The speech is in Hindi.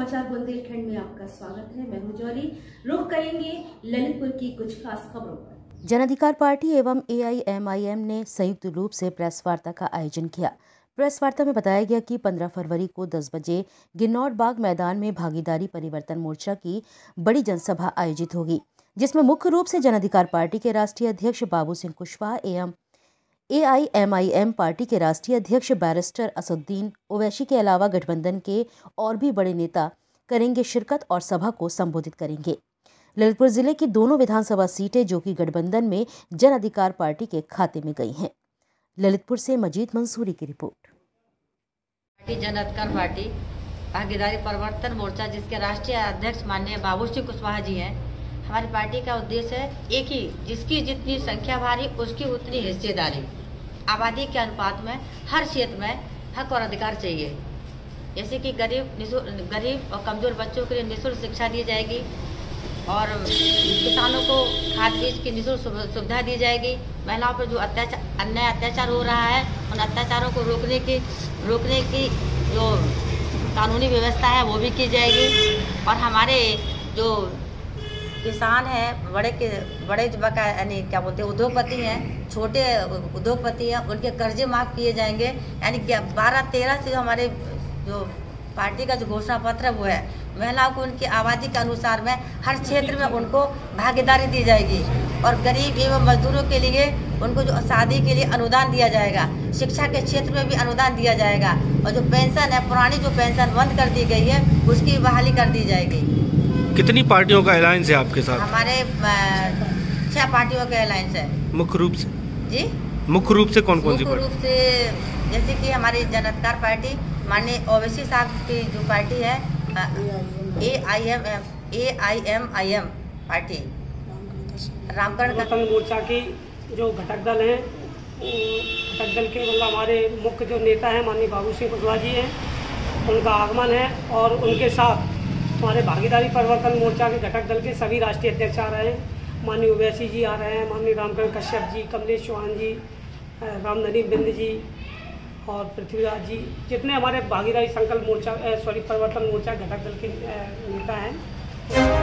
समाचार बुंदेलखंड में आपका स्वागत है। मैं हूं जॉली। रुख करेंगे ललितपुर की कुछ खास खबरों पर। जन अधिकार पार्टी एवं AIMIM ने संयुक्त रूप से प्रेस वार्ता का आयोजन किया। प्रेस वार्ता में बताया गया कि 15 फरवरी को 10 बजे गिन्नौर बाग मैदान में भागीदारी परिवर्तन मोर्चा की बड़ी जनसभा आयोजित होगी, जिसमें मुख्य रूप से जन अधिकार पार्टी के राष्ट्रीय अध्यक्ष बाबू सिंह कुशवाहा एवं AIMIM पार्टी के राष्ट्रीय अध्यक्ष बैरिस्टर असदुद्दीन ओवैसी के अलावा गठबंधन के और भी बड़े नेता करेंगे शिरकत और सभा को संबोधित करेंगे। ललितपुर जिले की दोनों विधानसभा सीटें जो कि गठबंधन में जन अधिकार पार्टी के खाते में गई हैं। ललितपुर से मजीद मंसूरी की रिपोर्ट। जन अधिकार पार्टी भागीदारी परिवर्तन मोर्चा, जिसके राष्ट्रीय अध्यक्ष माननीय बाबू सिंह कुशवाहा जी हैं। हमारी पार्टी का उद्देश्य है एक ही, जिसकी जितनी संख्या भारी उसकी उतनी हिस्सेदारी। आबादी के अनुपात में हर क्षेत्र में हक और अधिकार चाहिए। जैसे कि गरीब और कमजोर बच्चों के लिए निःशुल्क शिक्षा दी जाएगी और किसानों को खाद बीज की निःशुल्क सुविधा दी जाएगी। महिलाओं पर जो अन्याय अत्याचार हो रहा है, उन अत्याचारों को रोकने की जो कानूनी व्यवस्था है वो भी की जाएगी। और हमारे जो किसान हैं, बड़े यानी क्या बोलते हैं, उद्योगपति हैं, छोटे उद्योगपति हैं, उनके कर्जे माफ किए जाएंगे। यानी 12-13 से हमारे जो पार्टी का जो घोषणा पत्र है वो है, महिलाओं को उनकी आबादी के अनुसार में हर क्षेत्र में उनको भागीदारी दी जाएगी। और गरीब एवं मजदूरों के लिए उनको जो शादी के लिए अनुदान दिया जाएगा, शिक्षा के क्षेत्र में भी अनुदान दिया जाएगा। और जो पेंशन है, पुरानी जो पेंशन बंद कर दी गई है, उसकी बहाली कर दी जाएगी। कितनी पार्टियों का अलायंस है आपके साथ? हमारे 6 पार्टियों का अलायंस है। मुख्य रूप से कौन कौन सी? मुख्य रूप से जैसे कि हमारी जन अधिकार पार्टी माननीय ओवैसी साहब की जो पार्टी है, AIMIM पार्टी, रामकरण मोर्चा की जो घटक दल है, घटक दल के मतलब हमारे मुख्य जो नेता हैं माननीय बाबू सिंह कुशवाहा जी हैं, उनका आगमन है। और उनके साथ हमारे भागीदारी परिवर्तन मोर्चा के घटक दल के सभी राष्ट्रीय अध्यक्ष आ रहे हैं। माननीय ओवैसी जी आ रहे हैं, माननीय रामकरण कश्यप जी, कमलेश चौहान जी, रामनदीप बिंद जी और पृथ्वीराज जी, जितने हमारे भागीदारी संकल्प मोर्चा परिवर्तन मोर्चा घटक दल के नेता हैं।